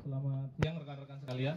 Selamat siang rekan-rekan sekalian.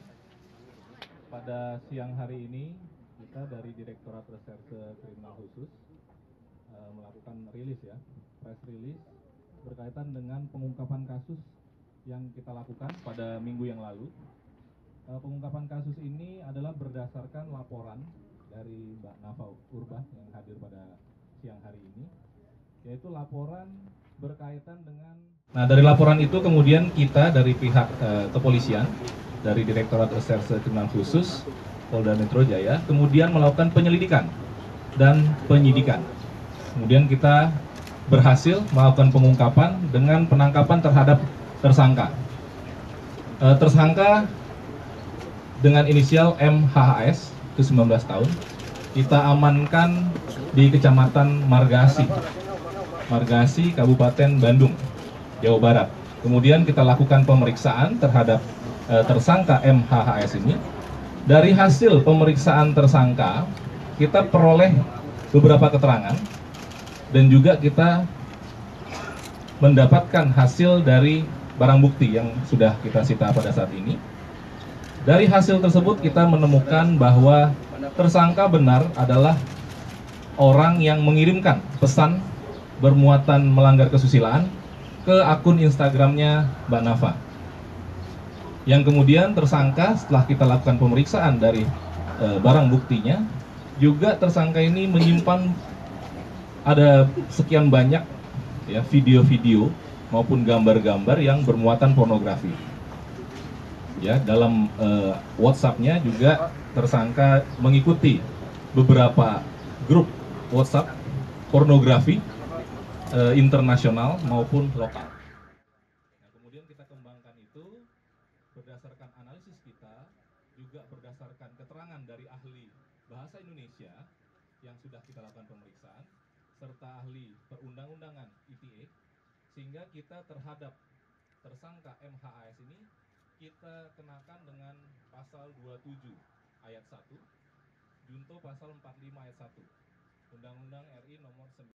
Pada siang hari ini kita dari Direktorat Reserse Kriminal Khusus melakukan rilis ya, press release berkaitan dengan pengungkapan kasus yang kita lakukan pada minggu yang lalu. Pengungkapan kasus ini adalah berdasarkan laporan dari Mbak Nafa Urbah yang hadir pada siang hari ini, yaitu laporan berkaitan dengan. Nah, dari laporan itu kemudian kita dari pihak kepolisian, dari Direktorat Reserse Kriminal Khusus Polda Metro Jaya, kemudian melakukan penyelidikan dan penyidikan. Kemudian kita berhasil melakukan pengungkapan dengan penangkapan terhadap tersangka. Tersangka dengan inisial MHHS, itu 19 tahun, kita amankan di Kecamatan Margasi, Kabupaten Bandung, Jawa Barat. Kemudian kita lakukan pemeriksaan terhadap tersangka MHHS ini. Dari hasil pemeriksaan tersangka, kita peroleh beberapa keterangan dan juga kita mendapatkan hasil dari barang bukti yang sudah kita sita pada saat ini. Dari hasil tersebut kita menemukan bahwa tersangka benar adalah orang yang mengirimkan pesan bermuatan melanggar kesusilaan ke akun Instagramnya Mbak Nafa. Yang kemudian tersangka setelah kita lakukan pemeriksaan dari barang buktinya, juga tersangka ini menyimpan ada sekian banyak ya video-video maupun gambar-gambar yang bermuatan pornografi. Ya, dalam WhatsApp-nya juga tersangka mengikuti beberapa grup WhatsApp pornografi internasional maupun lokal. Nah, kemudian kita kembangkan itu berdasarkan analisis kita, juga berdasarkan keterangan dari ahli bahasa Indonesia yang sudah kita lakukan pemeriksaan, serta ahli perundang-undangan ITE, sehingga kita terhadap tersangka MHAS ini kita kenakan dengan pasal 27 ayat 1, junto pasal 45 ayat 1, Undang-Undang RI nomor 9.